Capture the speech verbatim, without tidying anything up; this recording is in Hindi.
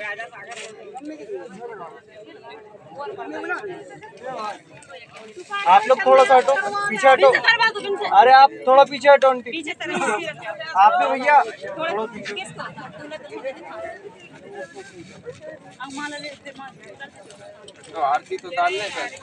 आप लोग थोड़ा सा हटो, पीछे हटो। अरे आप थोड़ा पीछे हटो आंटी। आप भी भैया थोड़ा पीछे। तो आरती तो डालने का